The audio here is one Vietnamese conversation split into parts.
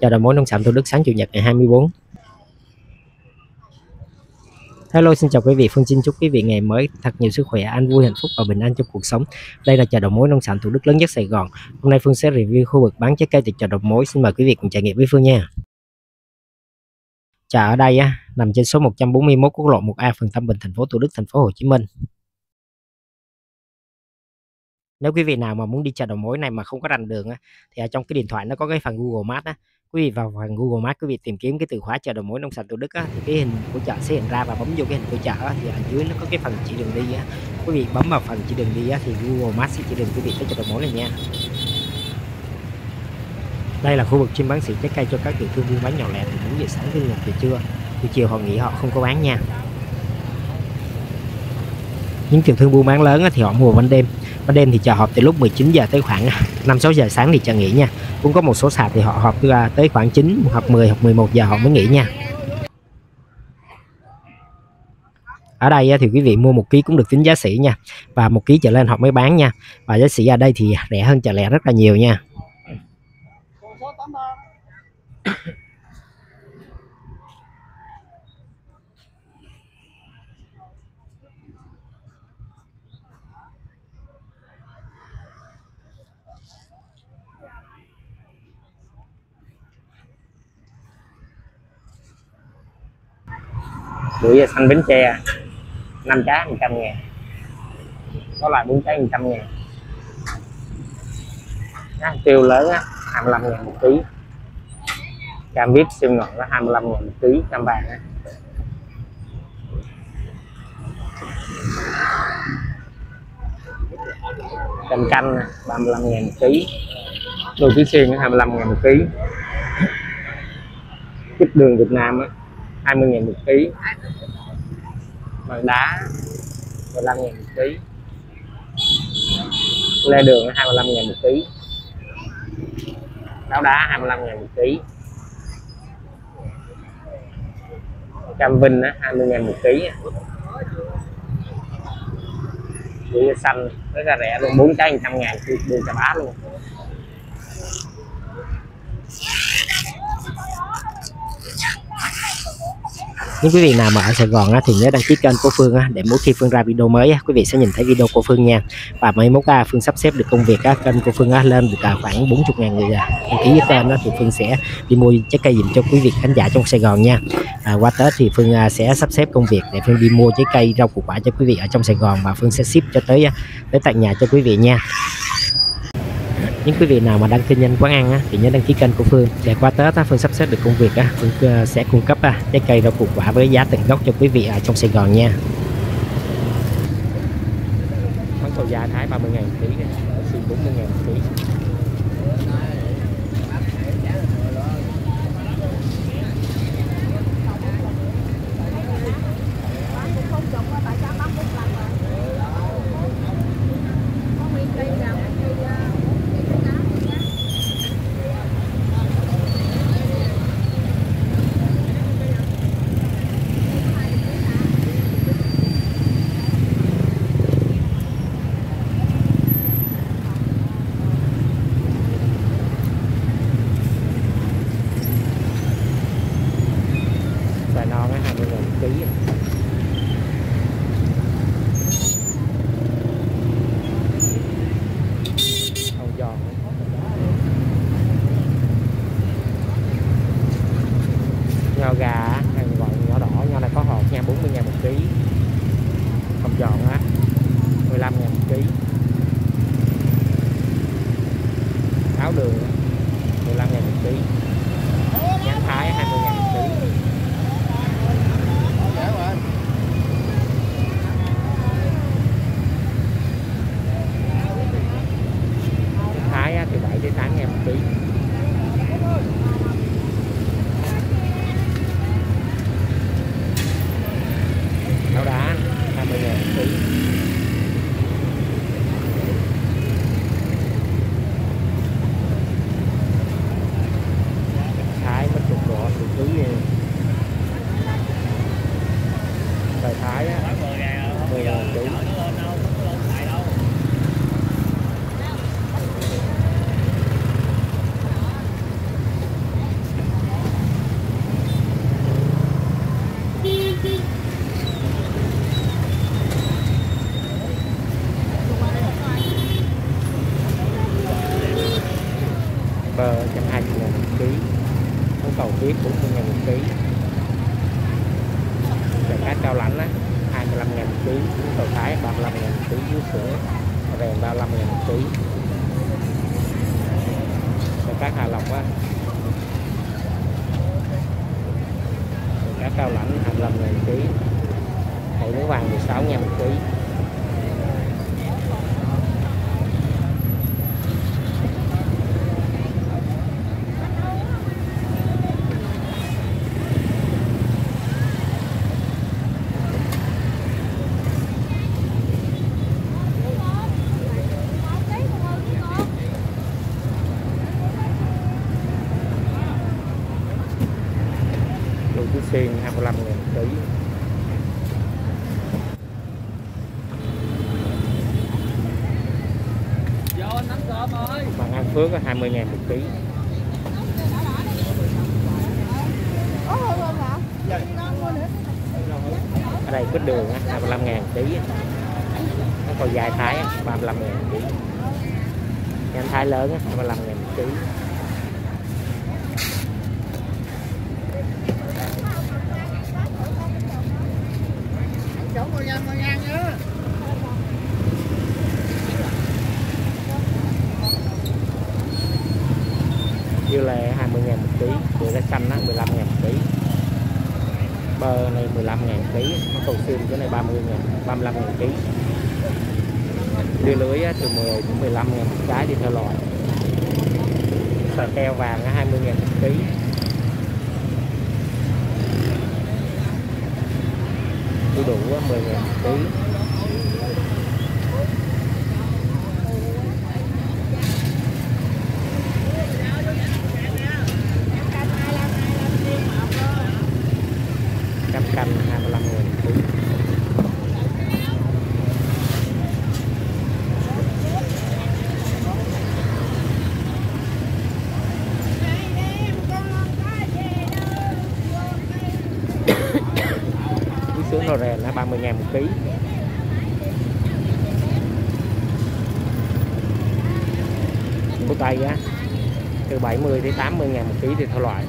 chợ đầu mối nông sản Thủ Đức sáng chủ nhật ngày 24. Hello, xin chào quý vị. Phương xin chúc quý vị ngày mới thật nhiều sức khỏe, an vui, hạnh phúc và bình an trong cuộc sống. Đây là chợ đầu mối nông sản Thủ Đức lớn nhất Sài Gòn. Hôm nay Phương sẽ review khu vực bán trái cây tại chợ đầu mối. Xin mời quý vị cùng trải nghiệm với Phương nha. Chợ ở đây nằm trên số 141 quốc lộ 1A, phường Tam Bình, thành phố Thủ Đức, thành phố Hồ Chí Minh. Nếu quý vị nào mà muốn đi chợ đầu mối này mà không có rành đường thì ở trong cái điện thoại nó có cái phần Google Maps quý vị vào phần Google Maps, quý vị tìm kiếm cái từ khóa chợ đầu mối nông sản Thủ Đức thì cái hình của chợ sẽ hiện ra, và bấm vô cái hình của chợ thì ở dưới nó có cái phần chỉ đường đi quý vị bấm vào phần chỉ đường đi thì Google Maps sẽ chỉ đường quý vị tới chợ đầu mối này nha. Đây là khu vực chuyên bán sỉ trái cây cho các tiểu thương buôn bán nhỏ lẻ từ 4 giờ sáng đến 1 giờ trưa. Buổi chiều họ nghỉ, họ không có bán nha. Những tiểu thương buôn bán lớn thì họ mua ban đêm. Ban đêm thì chợ họp từ lúc 19 giờ tới khoảng 5-6 giờ sáng thì chợ nghỉ nha. Cũng có một số sạp thì họ họp tới khoảng 9 hoặc 10 hoặc 11 giờ họ mới nghỉ nha. Ở đây thì quý vị mua 1 ký cũng được tính giá sỉ nha, và 1 ký trở lên họ mới bán nha. Và giá sỉ ở đây thì rẻ hơn chợ lẻ rất là nhiều nha. Bưởi da xanh Bến Tre 5 trái 100 ngàn, có loại 4 trái 100 ngàn. Tiêu lớn 25 ngàn 1 ký. Cam vip siêu ngọt 25 ngàn 1 ký, cam vàng cam canh 35 ngàn 1 ký. Đồ Thúy Xuyên 25 ngàn 1 ký. Quýt đường Việt Nam 20 ngàn 1 ký. Vàng đá 15 ngàn 1 ký. Lê đường 25 ngàn 1 ký. Táo đá 25 ngàn 1 ký. Cam Vinh 20 ngàn 1 ký. Bưởi da xanh rất là rẻ luôn, 4 trái 100 ngàn, đường Chà Bá luôn. Những quý vị nào mà ở Sài Gòn thì nhớ đăng ký kênh của Phương để mỗi khi Phương ra video mới quý vị sẽ nhìn thấy video của Phương nha. Và mấy mốt Phương sắp xếp được công việc kênh của Phương lên được khoảng 40.000 người đăng ký với kênh thì Phương sẽ đi mua trái cây dùm cho quý vị khán giả trong Sài Gòn nha. Qua Tết thì Phương sẽ sắp xếp công việc để Phương đi mua trái cây, rau củ quả cho quý vị ở trong Sài Gòn, và Phương sẽ ship cho tới tận nhà cho quý vị nha. Những quý vị nào mà đang kinh doanh quán ăn thì nhớ đăng ký kênh của Phương để qua Tết Phương sắp xếp được công việc Phương sẽ cung cấp trái cây, rau củ quả với giá tận gốc cho quý vị ở trong Sài Gòn nha. Món cầu da Thái 30 ngàn 1 ký, 40 ngàn 1 ký. Xoài non 20 ngàn 1 ký. Hồng giòn. Nho gà hàng gọi nhỏ đỏ, nho này có hột nha, 40 ngàn 1 ký. Hồng giòn 15 ngàn 1 ký. Áo đường 15 ngàn 1 ký. Nhãn Thái 20 ngàn 1 ký. Thái thì 7 tới 8 ngàn 1 ký. Táo đá 20 ngàn 1 ký. Thái mất chục độ từ ký. Xoài Thái 10 ngàn 1 ký. cầu tuyết 40.000 một ký. Rồi cá cao lãnh á 25.000 một ký, trứng cầu thái 35.000 một ký, vú sữa rèn 35.000 một ký. Rồi cá Hà Lộc á, rồi cá cao lãnh 25.000 một ký, hậu nướng vàng 16.000 một ký. Chú xiên 25.000 một ký. Bằng An Phước 20.000 một ký. Ở đây quýt đường 25.000 một ký. Nó còn dài thái 35.000 một ký. Nhãn thái lớn 25.000 một ký. Dưa lê 20.000 một ký, dưa lê xanh 15.000 một ký. Bơ này 15.000 một ký, nó cầu xiêm cái này 35.000 một ký. Dưa lưới từ 10 đến 15.000 một trái đi theo loại. Sò keo vàng 20.000 một ký. Đu đủ 10.000 một ký. Cam canh 25.000 một ký. Sướng rò rèn 30.000 một ký. Của Tây á từ 70 đến 80.000 một ký thì theo loại.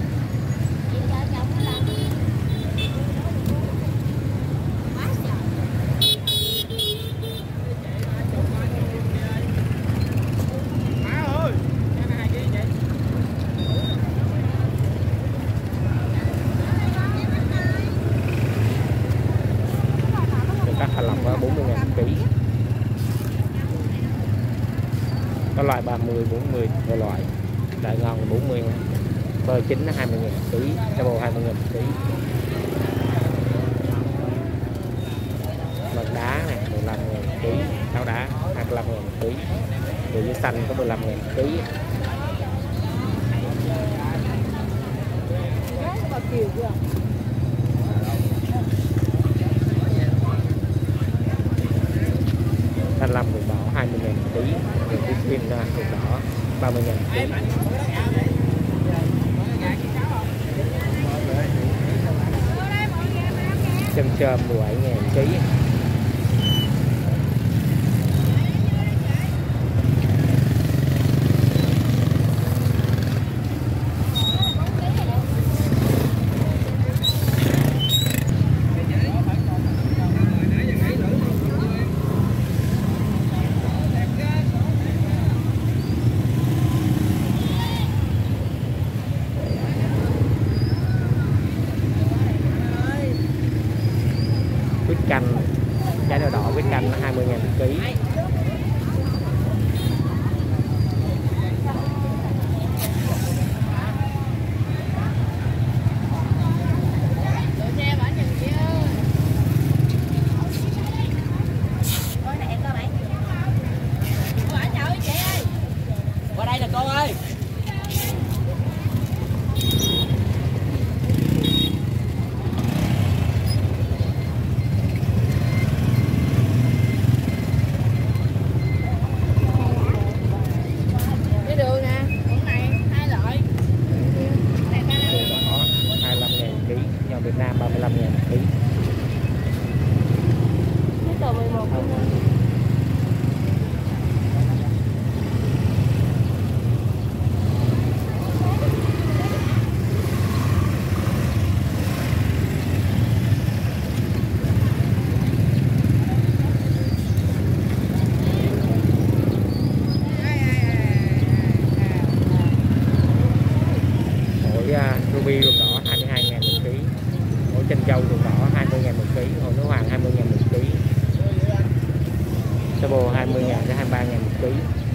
Các Hà Lộc 40.000 một ký. Có loại 30, 40 theo loại. Đại ngon 40. Bơ chín 20.000 một ký, double 20.000 một ký. Mật đá này 15.000 một ký, táo đá 25.000 một ký. Rồi dưa xanh có 15.000 một ký. Thanh long ruột đỏ 20.000 một ký, rồi cái xiên ruột đỏ 30.000 một ký. Châm chôm 17.000 một ký. Quýt canh ruby ruột đỏ 22.000 một ký, ổi chân châu ruột đỏ 20.000 một ký, ổi nữ hoàng 20.000 một ký, sabo 20.000 đến 23.000 một ký,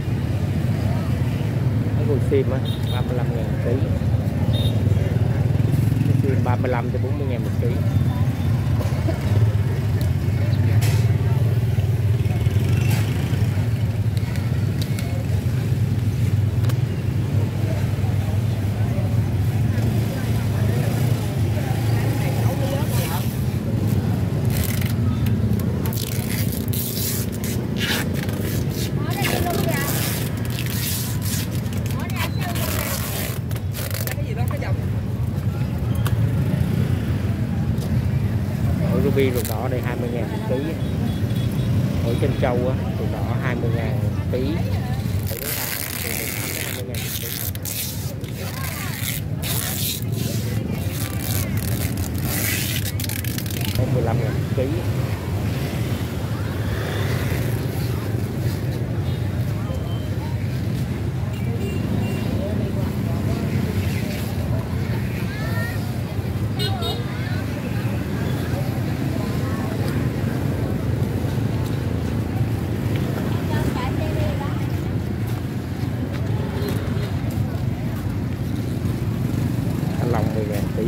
ổi cua sim á 35.000 một ký, sim 35 đến 40.000 một ký. Ruby ruột đỏ đây 20.000 một ký, ổi chân châu á ruột đỏ 20.000 một ký, ổi nữ hoàng từ 18 đến 20.000 một ký, ổi 15.000 một ký. Lòng 10.000 tí.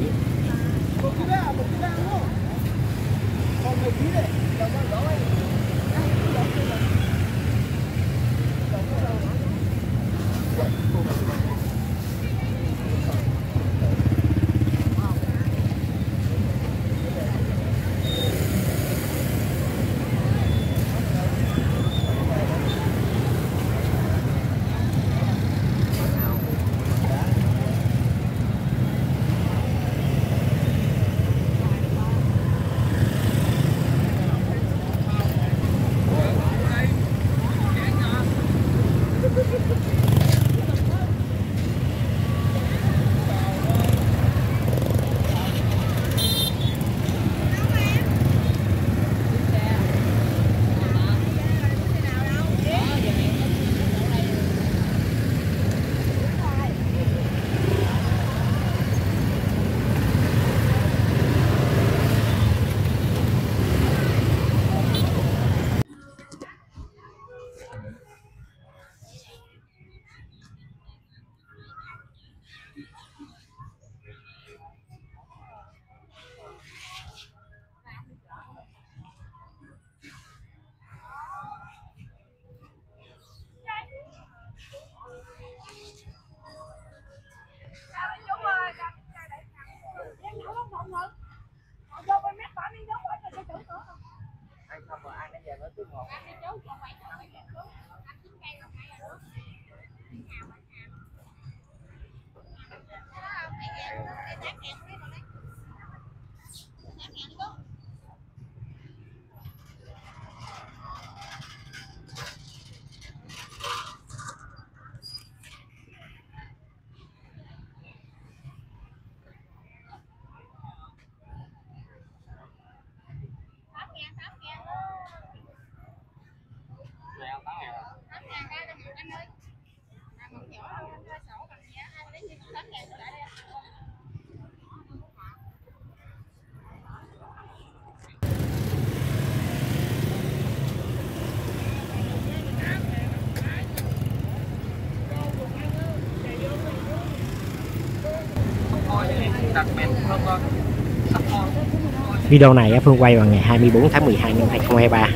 Video này Phương quay vào ngày 24 tháng 12 năm 2023.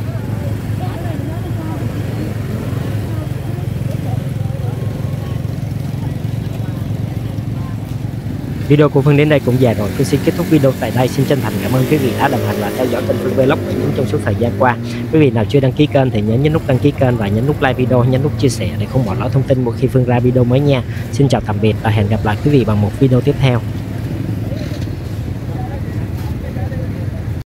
Video của Phương đến đây cũng dài rồi. Tôi xin kết thúc video tại đây. Xin chân thành cảm ơn quý vị đã đồng hành và theo dõi kênh Phương Vlog trong suốt thời gian qua. Quý vị nào chưa đăng ký kênh thì nhớ nhấn nút đăng ký kênh và nhấn nút like video, nhấn nút chia sẻ để không bỏ lỡ thông tin một khi Phương ra video mới nha. Xin chào tạm biệt và hẹn gặp lại quý vị bằng một video tiếp theo.